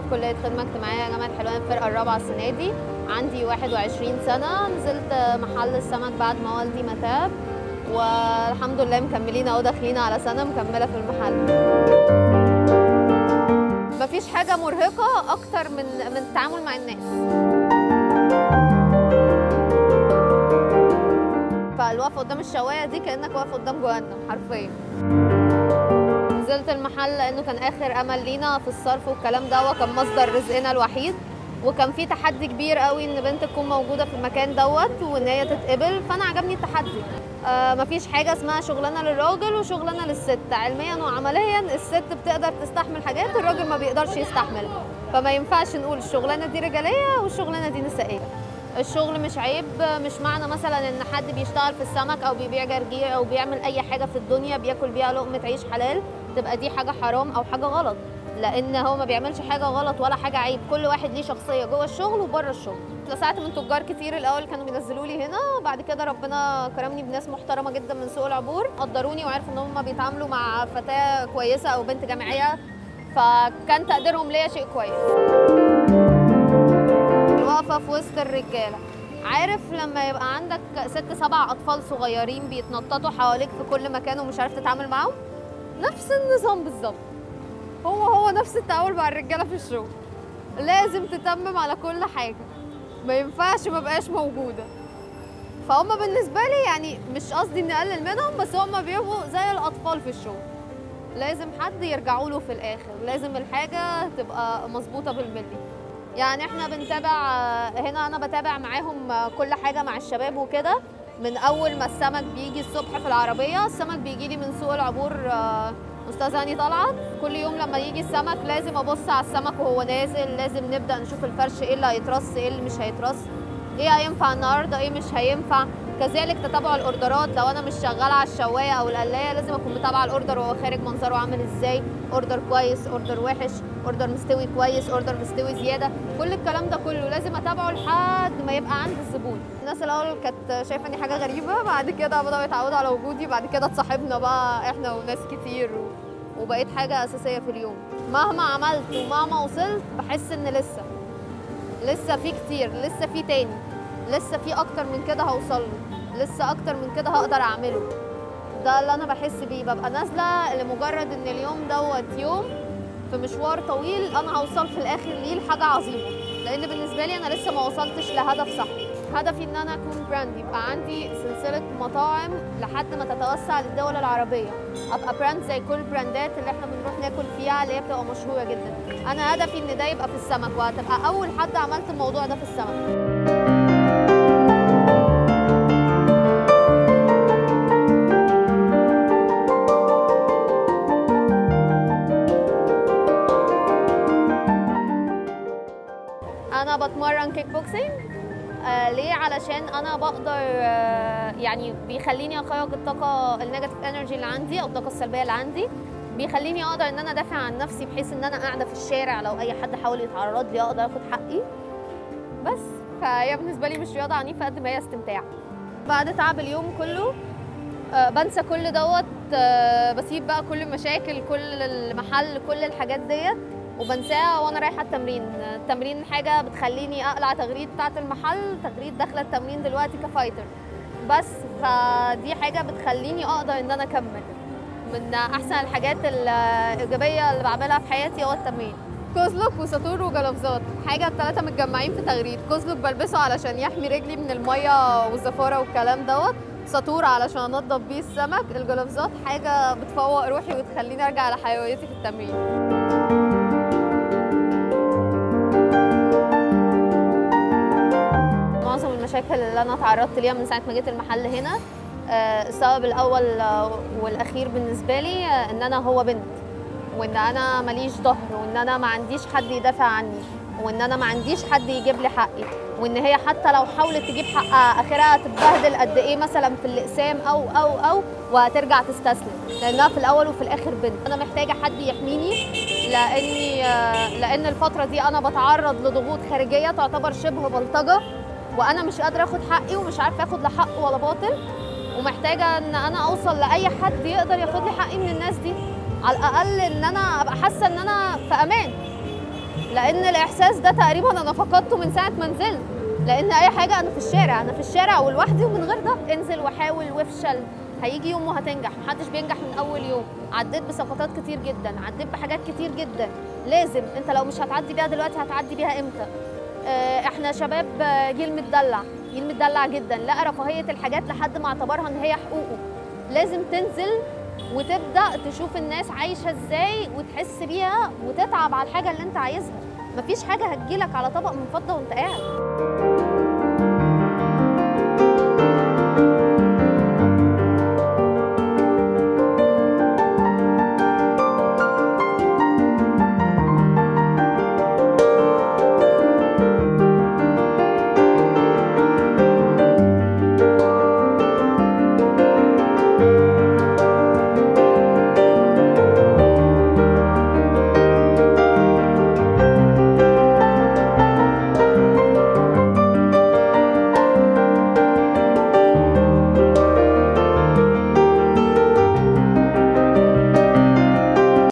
في كليه خدمه اجتماعيه جامعه حلوان الفرقه الرابعه السنه دي. عندي 21 سنه. نزلت محل السمك بعد ما والدي ما تاب، والحمد لله مكملين اهو، داخلين على سنه مكمله في المحل. مفيش حاجه مرهقه اكتر من التعامل مع الناس. فالوقفه قدام الشوايه دي كانك واقف قدام جهنم حرفيا. نزلت المحل لانه كان اخر امل لينا في الصرف والكلام ده، وكان مصدر رزقنا الوحيد، وكان في تحدي كبير قوي ان بنت تكون موجوده في المكان دوت وان هي تتقبل، فانا عجبني التحدي. مفيش حاجه اسمها شغلانه للراجل وشغلانه للست. علميا وعمليا الست بتقدر تستحمل حاجات الراجل ما بيقدرش يستحمل، فما ينفعش نقول الشغلانه دي رجاليه والشغلانه دي نسائيه. الشغل مش عيب، مش معنى مثلا ان حد بيشتغل في السمك او بيبيع جرجير او بيعمل اي حاجه في الدنيا بياكل بيها لقمه عيش حلال تبقى دي حاجه حرام او حاجه غلط، لان هو ما بيعملش حاجه غلط ولا حاجه عيب. كل واحد ليه شخصيه جوه الشغل وبره الشغل. اتلسعت من تجار كتير الاول كانوا بينزلوا لي هنا، بعد كده ربنا كرمني بناس محترمه جدا من سوق العبور، قدروني وعرفوا ان هم بيتعاملوا مع فتاه كويسه او بنت جامعيه، فكان تقديرهم ليا شيء كويس. واقفه في وسط الرجاله، عارف لما يبقى عندك 6 7 اطفال صغيرين بيتنططوا حواليك في كل مكان ومش عارف تتعامل معاهم؟ نفس النظام بالظبط. هو نفس التعامل مع الرجاله في الشغل. لازم تتمم على كل حاجه، ما ينفعش ما بقاش موجوده. فهم بالنسبه لي يعني مش قصدي اني اقلل منهم، بس هم بيبقوا زي الاطفال في الشغل. لازم حد يرجعوا له في الاخر، لازم الحاجه تبقى مظبوطه بالملي. يعني احنا بنتابع هنا، انا بتابع معاهم كل حاجه مع الشباب وكده، من اول ما السمك بيجي الصبح في العربيه. السمك بيجي لي من سوق العبور استاذ هاني طلعت. كل يوم لما يجي السمك لازم ابص على السمك وهو نازل، لازم نبدا نشوف الفرش ايه اللي هيترص ايه اللي مش هيترص، ايه هينفع النهارده ايه مش هينفع. كذلك تتابع الاوردرات، لو انا مش شغاله على الشوايه او القلايه لازم اكون متابعه الاوردر وهو خارج منظره عامل ازاي، اوردر كويس اوردر وحش، اوردر مستوي كويس اوردر مستوي زياده، كل الكلام ده كله لازم اتابعه لحد ما يبقى عند الزبون. الناس الاول كانت شايفه اني حاجه غريبه، بعد كده بداوا يتعودوا على وجودي، بعد كده اتصاحبنا بقى احنا وناس كتير وبقيت حاجه اساسيه في اليوم. مهما عملت ومهما وصلت بحس ان لسه في كتير، لسه في تاني، لسه في اكتر من كده هوصل له، لسه اكتر من كده هقدر اعمله. ده اللي انا بحس بيه. ببقى نازله لمجرد ان اليوم دوت يوم في مشوار طويل انا هوصل في الاخر ليه لحاجه عظيمه، لان بالنسبه لي انا لسه ما وصلتش لهدف صح. هدفي ان انا اكون براند، يبقى عندي سلسله مطاعم لحد ما تتوسع للدول العربيه، ابقى براند زي كل البراندات اللي احنا بنروح ناكل فيها اللي هي بتبقى مشهوره جدا. انا هدفي ان ده يبقى في السمك، وهتبقى اول حد عملت الموضوع ده في السمك. أنا بتمرن كيك بوكسينج. ليه؟ علشان أنا بقدر يعني بيخليني أخرج الطاقة النيجاتيف انرجي اللي عندي أو الطاقة السلبية اللي عندي، بيخليني أقدر إن أنا أدافع عن نفسي، بحيث إن أنا قاعدة في الشارع لو أي حد حاول يتعرض لي أقدر آخد حقي. بس فهي بالنسبة لي مش رياضة عنيفة قد ما هي استمتاع. بعد تعب اليوم كله بنسى كل دوت، بسيب بقى كل المشاكل كل المحل كل الحاجات ديت وبنساها وانا رايحه التمرين. التمرين حاجه بتخليني اقلع تغريد بتاعه المحل، تغريد داخله التمرين دلوقتي كفايتر، بس فدي حاجه بتخليني اقدر ان انا اكمل. من احسن الحاجات الايجابيه اللي بعملها في حياتي هو التمرين. كوزلوك وساطور وجلافزات، حاجه الثلاثه متجمعين في تغريد. كوزلوك بلبسه علشان يحمي رجلي من الميه والزفاره والكلام دوت، ساطور علشان انضف بيه السمك، الجلافزات حاجه بتفوق روحي وتخليني ارجع لحيويتي في التمرين. معظم المشاكل اللي انا تعرضت ليها من ساعه ما جيت المحل هنا، السبب الاول والاخير بالنسبه لي ان انا هو بنت، وان انا ماليش ظهر، وان انا ما عنديش حد يدافع عني، وان انا ما عنديش حد يجيب لي حقي، وان هي حتى لو حاولت تجيب حقها اخرها تتبهدل قد ايه مثلا في الاقسام او وهترجع تستسلم، لانها في الاول وفي الاخر بنت. انا محتاجه حد يحميني، لان الفتره دي انا بتعرض لضغوط خارجيه تعتبر شبه بلطجه، وانا مش قادره اخد حقي ومش عارفه اخد لا حق ولا باطل، ومحتاجه ان انا اوصل لاي حد يقدر ياخد لي حقي من الناس دي، على الاقل ان انا ابقى حاسه ان انا في امان. لان الاحساس ده تقريبا انا فقدته من ساعه ما نزلت، لان اي حاجه انا في الشارع ولوحدي ومن غير ده. انزل وحاول وافشل، هيجي يوم وهتنجح، محدش بينجح من اول يوم. عديت بسقطات كتير جدا، عديت بحاجات كتير جدا، لازم انت لو مش هتعدي بيها دلوقتي هتعدي بيها امتى؟ احنا شباب جيل متدلع، جيل متدلع جدا، لقى رفاهيه الحاجات لحد ما اعتبرها ان هي حقوقه. لازم تنزل وتبدا تشوف الناس عايشه ازاي وتحس بيها وتتعب على الحاجه اللي انت عايزها. مفيش حاجه هتجيلك على طبق من فضه وانت قاعد.